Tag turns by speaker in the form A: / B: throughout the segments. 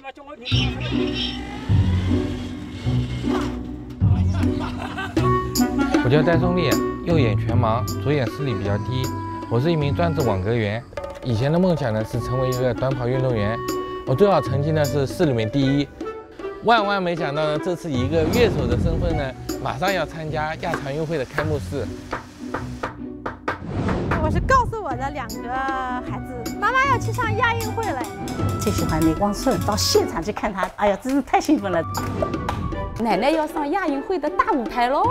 A: 我叫戴松烈，右眼全盲，左眼视力比较低。我是一名专职网格员。以前的梦想呢是成为一个短跑运动员，我最好成绩呢是市里面第一。万没想到呢，这次以一个乐手的身份呢，马上要参加亚残运会的开幕式。
B: 我是告诉我的2个孩子，妈妈要去上亚运会了。
C: 最喜欢雷光顺，到现场去看他，哎呀，真是太兴奋了。
D: 奶奶要上亚运会的大舞台喽！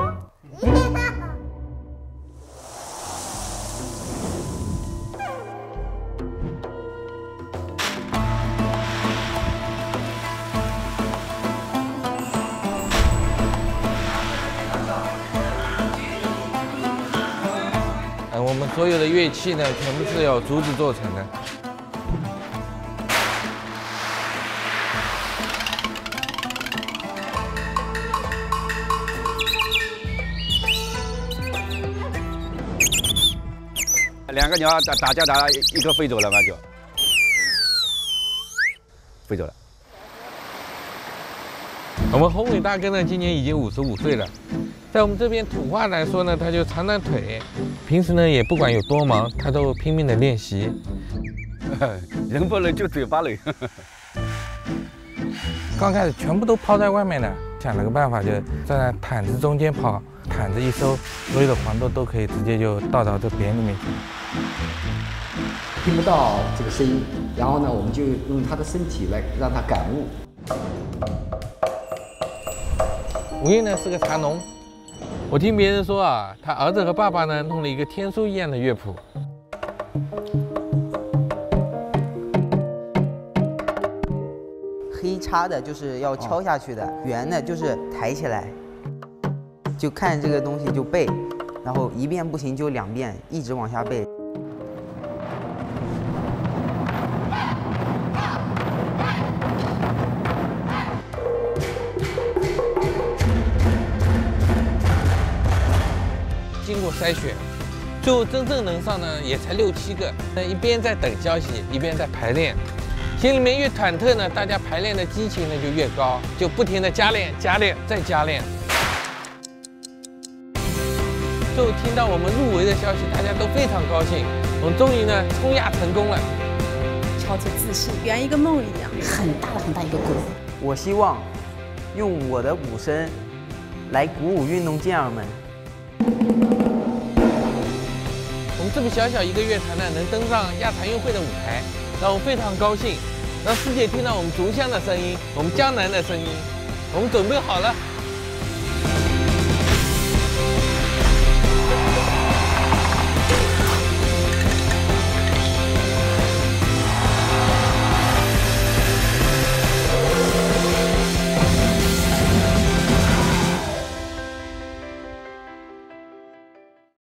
A: 我们所有的乐器呢，全部是由竹子做成的。
E: 2个鸟打架打，一个飞走了嘛，就飞走了。
A: 我们宏伟大哥呢，今年已经55岁了。在我们这边土话来说呢，他就长短腿，平时呢也不管有多忙，他都拼命的练习。
E: 人不能就嘴巴累。
A: 刚开始全部都抛在外面的，想了个办法，就站在毯子中间跑，毯子一收，所有的黄豆都可以直接就倒到这扁里面去。
F: 听不到这个声音，然后呢，我们就用他的身体来让他感悟。
A: 吴越呢是个茶农。我听别人说啊，他儿子和爸爸呢弄了一个天书一样的乐谱。
G: 黑叉的就是要敲下去的，圆的就是抬起来。就看这个东西就背，然后1遍不行就2遍，一直往下背。
A: 经过筛选，最后真正能上呢，也才6、7个。一边在等消息，一边在排练，心里面越忐忑呢，大家排练的激情呢就越高，就不停的加练、加练再加练。最后听到我们入围的消息，大家都非常高兴。我们终于呢冲亚成功了，
B: 敲出自信，圆一个梦一样，
C: 很大一个鼓。
G: 我希望用我的鼓声来鼓舞运动健儿们。
A: 我们这么小一个乐团呢，能登上亚残运会的舞台，让我非常高兴，让世界听到我们竹乡的声音，我们江南的声音。我们准备好了。